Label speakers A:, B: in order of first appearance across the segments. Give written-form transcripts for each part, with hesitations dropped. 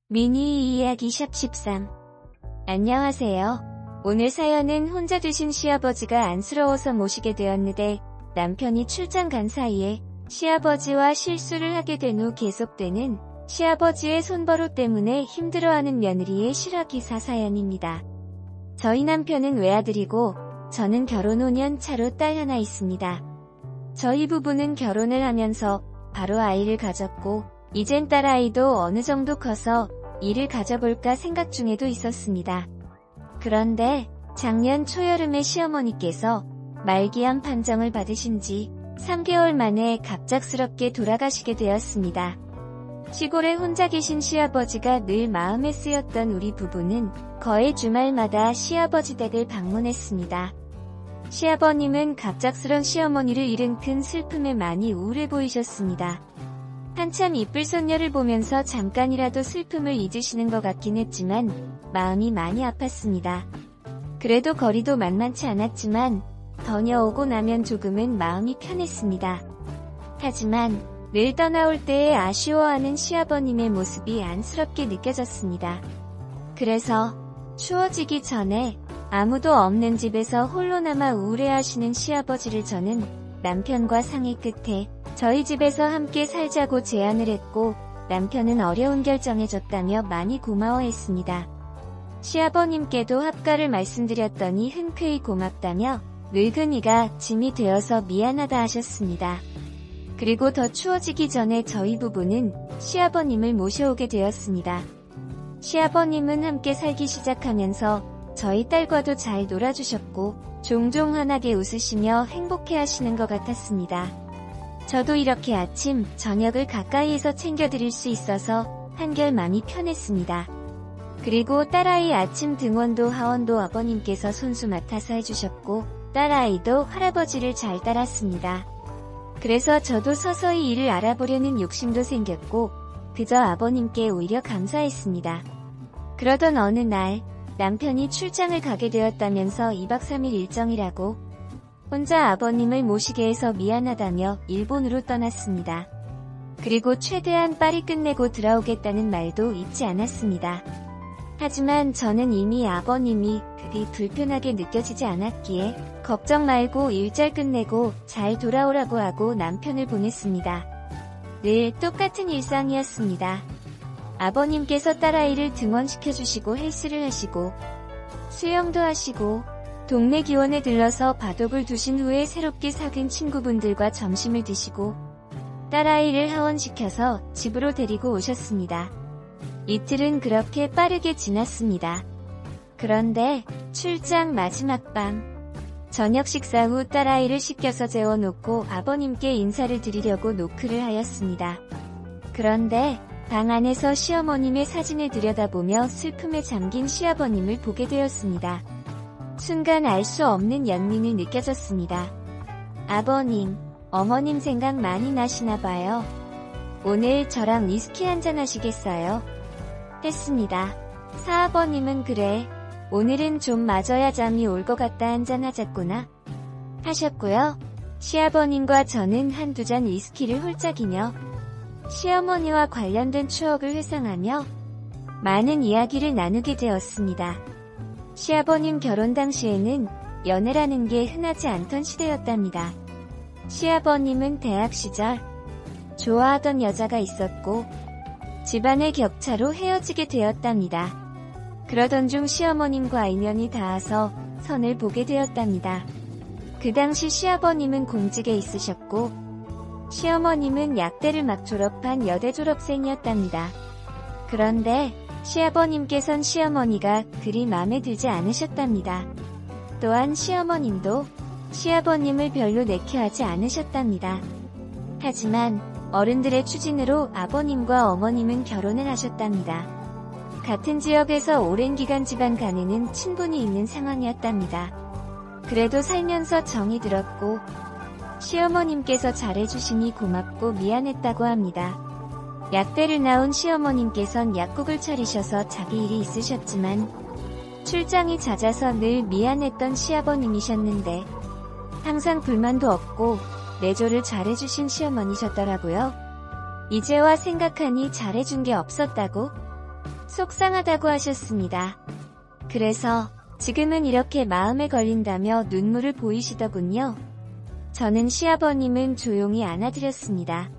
A: 미니 이야기 샵 13. 안녕하세요. 오늘 사연은 혼자 두신 시아버지가 안쓰러워서 모시게 되었는데 남편이 출장 간 사이에 시아버지와 실수를 하게 된 후 계속되는 시아버지의 손버릇 때문에 힘들어하는 며느리의 실화기사 사연입니다. 저희 남편은 외아들이고 저는 결혼 5년 차로 딸 하나 있습니다. 저희 부부는 결혼을 하면서 바로 아이를 가졌고 이젠 딸아이도 어느 정도 커서 이를 가져볼까 생각 중에도 있었습니다. 그런데 작년 초여름에 시어머니께서 말기암 판정을 받으신 지 3개월 만에 갑작스럽게 돌아가시게 되었습니다. 시골에 혼자 계신 시아버지가 늘 마음에 쓰였던 우리 부부는 거의 주말마다 시아버지 댁을 방문했습니다. 시아버님은 갑작스런 시어머니를 잃은 큰 슬픔에 많이 우울해 보이셨습니다. 한참 이쁠 손녀를 보면서 잠깐이라도 슬픔을 잊으시는 것 같긴 했지만 마음이 많이 아팠습니다. 그래도 거리도 만만치 않았지만 다녀오고 나면 조금은 마음이 편했습니다. 하지만 늘 떠나올 때에 아쉬워하는 시아버님의 모습이 안쓰럽게 느껴졌습니다. 그래서 추워지기 전에 아무도 없는 집에서 홀로 남아 우울해하시는 시아버지를 저는 남편과 상의 끝에 저희 집에서 함께 살자고 제안을 했고 남편은 어려운 결정에 졌다며 많이 고마워했습니다. 시아버님께도 합가를 말씀드렸더니 흔쾌히 고맙다며 늙은이가 짐이 되어서 미안하다 하셨습니다. 그리고 더 추워지기 전에 저희 부부는 시아버님을 모셔오게 되었습니다. 시아버님은 함께 살기 시작하면서 저희 딸과도 잘 놀아주셨고 종종 환하게 웃으시며 행복해하시는 것 같았습니다. 저도 이렇게 아침, 저녁을 가까이에서 챙겨드릴 수 있어서 한결 마음이 편했습니다. 그리고 딸아이 아침 등원도 하원도 아버님께서 손수 맡아서 해주셨고 딸아이도 할아버지를 잘 따랐습니다. 그래서 저도 서서히 일을 알아보려는 욕심도 생겼고 그저 아버님께 오히려 감사했습니다. 그러던 어느 날 남편이 출장을 가게 되었다면서 2박 3일 일정이라고 혼자 아버님을 모시게 해서 미안하다며 일본으로 떠났습니다. 그리고 최대한 빨리 끝내고 들어오겠다는 말도 잊지 않았습니다. 하지만 저는 이미 아버님이 그리 불편하게 느껴지지 않았기에 걱정 말고 일 잘 끝내고 잘 돌아오라고 하고 남편을 보냈습니다. 늘 똑같은 일상이었습니다. 아버님께서 딸아이를 등원시켜주시고 헬스를 하시고 수영도 하시고 동네 기원에 들러서 바둑을 두신 후에 새롭게 사귄 친구분들과 점심을 드시고 딸아이를 하원시켜서 집으로 데리고 오셨습니다. 이틀은 그렇게 빠르게 지났습니다. 그런데 출장 마지막 밤 저녁 식사 후 딸아이를 씻겨서 재워놓고 아버님께 인사를 드리려고 노크를 하였습니다. 그런데 방 안에서 시어머님의 사진을 들여다보며 슬픔에 잠긴 시아버님을 보게 되었습니다. 순간 알 수 없는 연민을 느껴졌습니다. 아버님, 어머님 생각 많이 나시나봐요. 오늘 저랑 위스키 한잔 하시겠어요? 했습니다. 사아버님은 그래, 오늘은 좀 마저야 잠이 올 것 같다 한잔 하자꾸나 하셨고요. 시아버님과 저는 한두 잔 위스키를 홀짝이며 시어머니와 관련된 추억을 회상하며 많은 이야기를 나누게 되었습니다. 시아버님 결혼 당시에는 연애라는 게 흔하지 않던 시대였답니다. 시아버님은 대학 시절 좋아하던 여자가 있었고 집안의 격차로 헤어지게 되었답니다. 그러던 중 시어머님과 인연이 닿아서 선을 보게 되었답니다. 그 당시 시아버님은 공직에 있으셨고 시어머님은 약대를 막 졸업한 여대 졸업생이었답니다. 그런데 시아버님께선 시어머니가 그리 마음에 들지 않으셨답니다. 또한 시어머님도 시아버님을 별로 내켜하지 않으셨답니다. 하지만 어른들의 추진으로 아버님과 어머님은 결혼을 하셨답니다. 같은 지역에서 오랜 기간 집안 간에는 친분이 있는 상황이었답니다. 그래도 살면서 정이 들었고 시어머님께서 잘해주시니 고맙고 미안했다고 합니다. 약대를 나온 시어머님께선 약국을 차리셔서 자기 일이 있으셨지만 출장이 잦아서 늘 미안했던 시아버님이셨는데 항상 불만도 없고 내조를 잘해주신 시어머니셨더라고요. 이제와 생각하니 잘해준 게 없었다고? 속상하다고 하셨습니다. 그래서 지금은 이렇게 마음에 걸린다며 눈물을 보이시더군요. 저는 시아버님은 조용히 안아드렸습니다.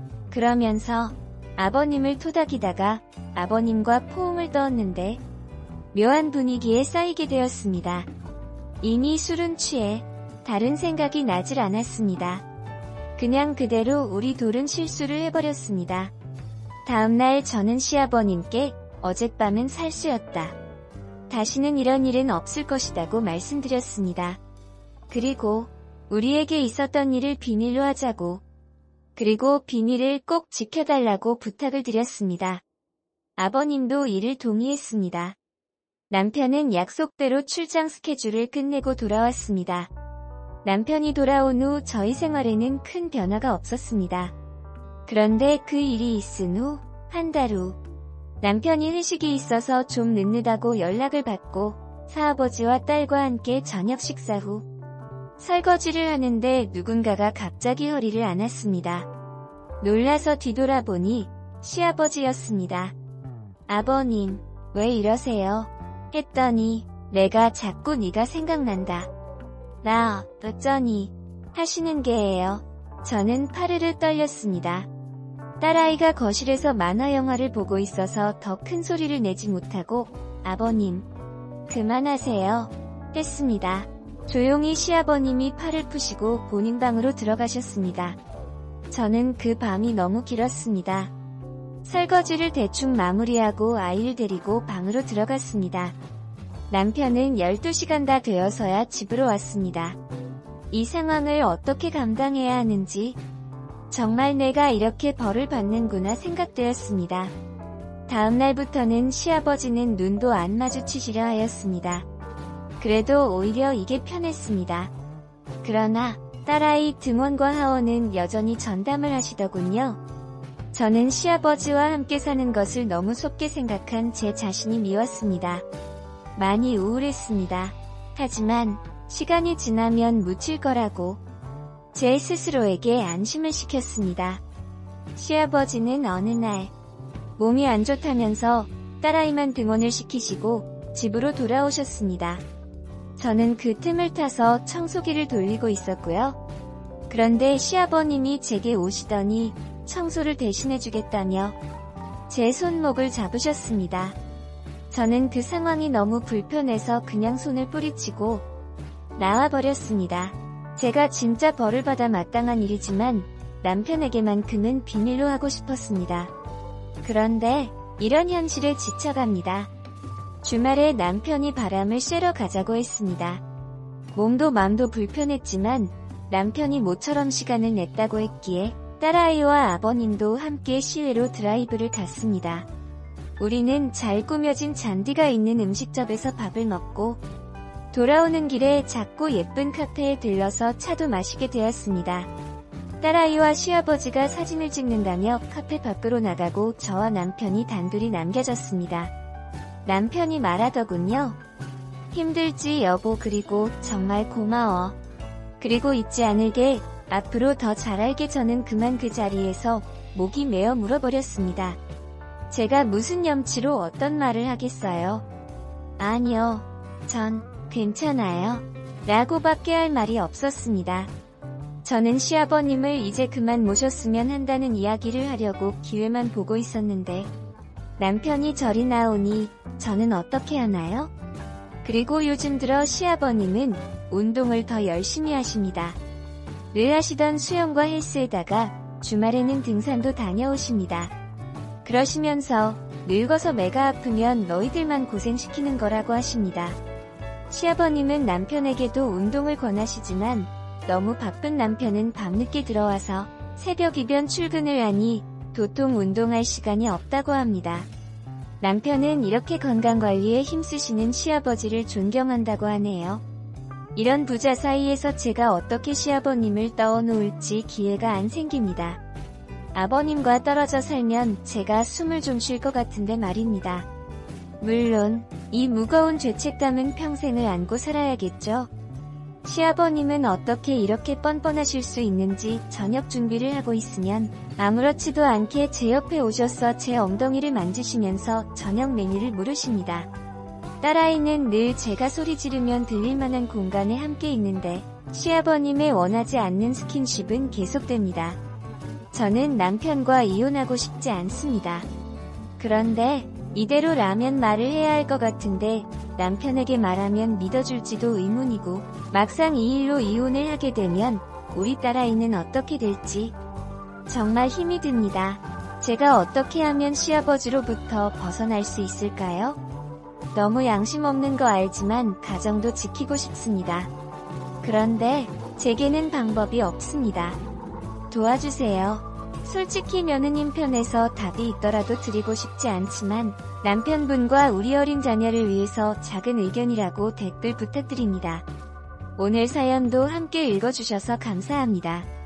A: 그러면서 아버님을 토닥이다가 아버님과 포옹을 떠었는데 묘한 분위기에 쌓이게 되었습니다. 이미 술은 취해 다른 생각이 나질 않았습니다. 그냥 그대로 우리 돌은 실수를 해버렸습니다. 다음날 저는 시아버님께 어젯밤은 살수였다. 다시는 이런 일은 없을 것이라고 말씀드렸습니다. 그리고 우리에게 있었던 일을 비밀로 하자고, 그리고 비밀을 꼭 지켜달라고 부탁을 드렸습니다. 아버님도 이를 동의했습니다. 남편은 약속대로 출장 스케줄을 끝내고 돌아왔습니다. 남편이 돌아온 후 저희 생활에는 큰 변화가 없었습니다. 그런데 그 일이 있은 후 한 달 후 남편이 회식이 있어서 좀 늦는다고 연락을 받고 사아버지와 딸과 함께 저녁 식사 후 설거지를 하는데 누군가가 갑자기 허리를 안았습니다. 놀라서 뒤돌아보니 시아버지였습니다. 아버님, 왜 이러세요? 했더니 내가 자꾸 네가 생각난다. 나 어쩌니 하시는 게예요. 저는 파르르 떨렸습니다. 딸아이가 거실에서 만화 영화를 보고 있어서 더 큰 소리를 내지 못하고 아버님, 그만하세요. 했습니다. 조용히 시아버님이 팔을 푸시고 본인 방으로 들어가셨습니다. 저는 그 밤이 너무 길었습니다. 설거지를 대충 마무리하고 아이를 데리고 방으로 들어갔습니다. 남편은 12시간 다 되어서야 집으로 왔습니다. 이 상황을 어떻게 감당해야 하는지 정말 내가 이렇게 벌을 받는구나 생각되었습니다. 다음 날부터는 시아버지는 눈도 안 마주치시려 하였습니다. 그래도 오히려 이게 편했습니다. 그러나 딸아이 등원과 하원은 여전히 전담을 하시더군요. 저는 시아버지와 함께 사는 것을 너무 속게 생각한 제 자신이 미웠습니다. 많이 우울했습니다. 하지만 시간이 지나면 묻힐 거라고 제 스스로에게 안심을 시켰습니다. 시아버지는 어느 날 몸이 안 좋다면서 딸아이만 등원을 시키시고 집으로 돌아오셨습니다. 저는 그 틈을 타서 청소기를 돌리고 있었고요. 그런데 시아버님이 제게 오시더니 청소를 대신해주겠다며 제 손목을 잡으셨습니다. 저는 그 상황이 너무 불편해서 그냥 손을 뿌리치고 나와버렸습니다. 제가 진짜 벌을 받아 마땅한 일이지만 남편에게만큼은 비밀로 하고 싶었습니다. 그런데 이런 현실에 지쳐갑니다. 주말에 남편이 바람을 쐬러 가자고 했습니다. 몸도 마음도 불편했지만 남편이 모처럼 시간을 냈다고 했기에 딸아이와 아버님도 함께 시외로 드라이브를 갔습니다. 우리는 잘 꾸며진 잔디가 있는 음식점에서 밥을 먹고 돌아오는 길에 작고 예쁜 카페에 들러서 차도 마시게 되었습니다. 딸아이와 시아버지가 사진을 찍는다며 카페 밖으로 나가고 저와 남편이 단둘이 남겨졌습니다. 남편이 말하더군요. 힘들지 여보, 그리고 정말 고마워. 그리고 잊지 않을게, 앞으로 더 잘할게. 저는 그만 그 자리에서 목이 메어 물어버렸습니다. 제가 무슨 염치로 어떤 말을 하겠어요? 아니요, 전 괜찮아요. 라고밖에 할 말이 없었습니다. 저는 시아버님을 이제 그만 모셨으면 한다는 이야기를 하려고 기회만 보고 있었는데 남편이 절이 나오니 저는 어떻게 하나요? 그리고 요즘 들어 시아버님은 운동을 더 열심히 하십니다. 늘 하시던 수영과 헬스에다가 주말에는 등산도 다녀오십니다. 그러시면서 늙어서 매가 아프면 너희들만 고생시키는 거라고 하십니다. 시아버님은 남편에게도 운동을 권하시지만 너무 바쁜 남편은 밤늦게 들어와서 새벽 이변 출근을 하니 도통 운동할 시간이 없다고 합니다. 남편은 이렇게 건강관리에 힘쓰시는 시아버지를 존경한다고 하네요. 이런 부자 사이에서 제가 어떻게 시아버님을 떠놓을지 기회가 안 생깁니다. 아버님과 떨어져 살면 제가 숨을 좀 쉴 것 같은데 말입니다. 물론 이 무거운 죄책감은 평생을 안고 살아야겠죠. 시아버님은 어떻게 이렇게 뻔뻔하실 수 있는지 저녁 준비를 하고 있으면 아무렇지도 않게 제 옆에 오셔서 제 엉덩이를 만지시면서 저녁 메뉴를 물으십니다. 딸아이는 늘 제가 소리 지르면 들릴 만한 공간에 함께 있는데 시아버님의 원하지 않는 스킨십은 계속됩니다. 저는 남편과 이혼하고 싶지 않습니다. 그런데 이대로 라면 말을 해야 할 것 같은데 남편에게 말하면 믿어줄지도 의문이고 막상 이 일로 이혼을 하게 되면 우리 딸아이는 어떻게 될지 정말 힘이 듭니다. 제가 어떻게 하면 시아버지로부터 벗어날 수 있을까요? 너무 양심 없는 거 알지만 가정도 지키고 싶습니다. 그런데 제게는 방법이 없습니다. 도와주세요. 솔직히 며느님 편에서 답이 있더라도 드리고 싶지 않지만 남편분과 우리 어린 자녀를 위해서 작은 의견이라고 댓글 부탁드립니다. 오늘 사연도 함께 읽어주셔서 감사합니다.